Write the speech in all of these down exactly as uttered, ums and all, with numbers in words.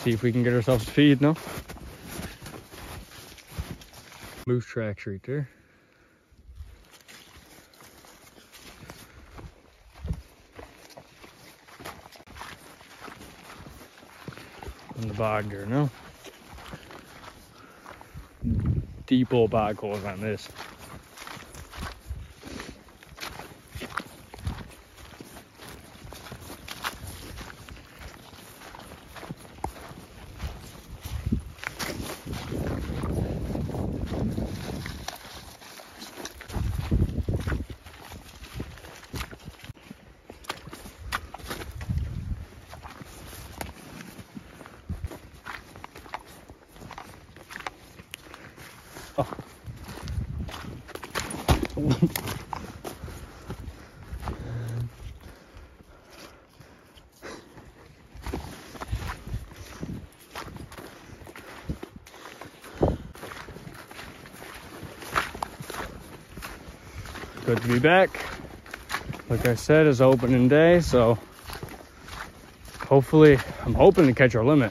See if we can get ourselves a feed, no? Moose tracks right there. In the bog there, no? Deep old bog holes on this. Oh. Good to be back. Like I said, it's opening day, so hopefully, I'm hoping to catch our limit.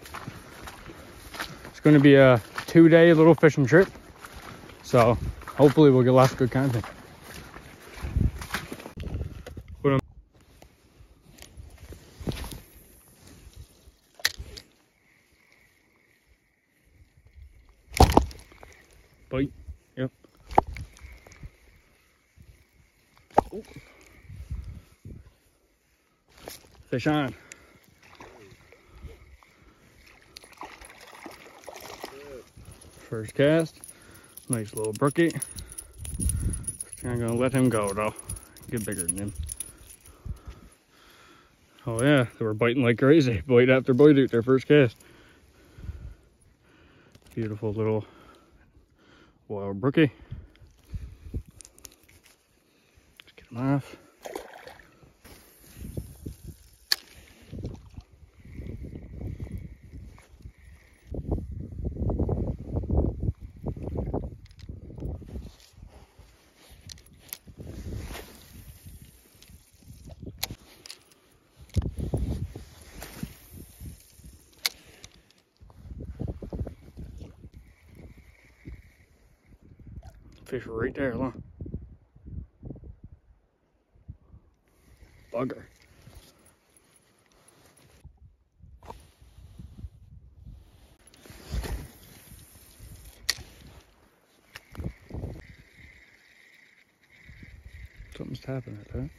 It's going to be a two-day little fishing trip, so hopefully we'll get lots of good content. Bite. Yep. Ooh. Fish on. First cast. Nice little brookie. I'm gonna let him go though. Get bigger than him. Oh yeah, they were biting like crazy. Bite after bite out their first cast. Beautiful little wild brookie. Let's get him off. Fish right there, look. Bugger. Something's tapping at that.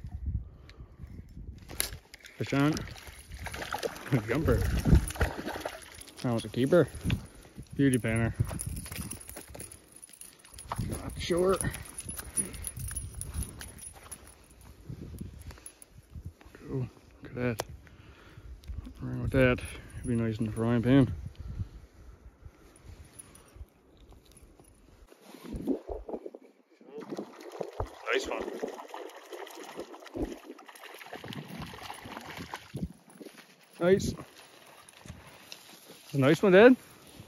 Fish on. Jumper. That was a keeper. Beauty banner. Not short. Cool. Look at that. What's wrong with that? It'd be nice in the frying pan. Nice one. Nice. It's a nice one, Dad.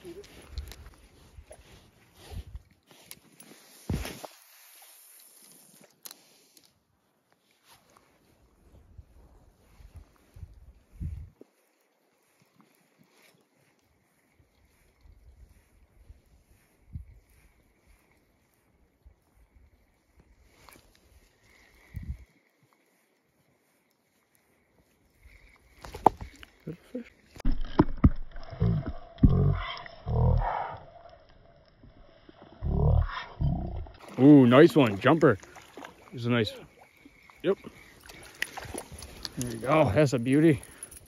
Good fish. Ooh, nice one. Jumper. It's a nice. Yep. There you go. That's a beauty.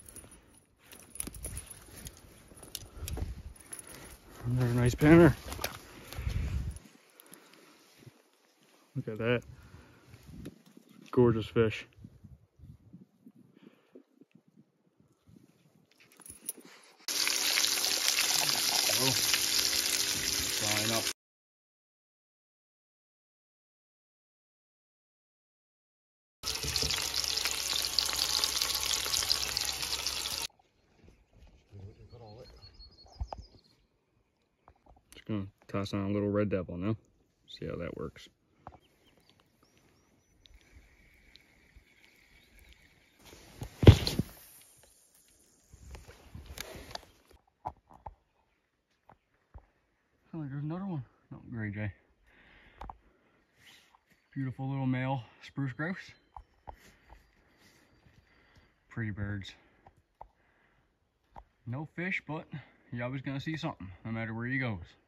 Another nice banner. Look at that. Gorgeous fish. Oh, flying up. Just gonna toss on a little red devil now. See how that works. Oh, there's another one. No, gray jay. Beautiful little male spruce grouse. Pretty birds. No fish, but you're always gonna see something, no matter where he goes.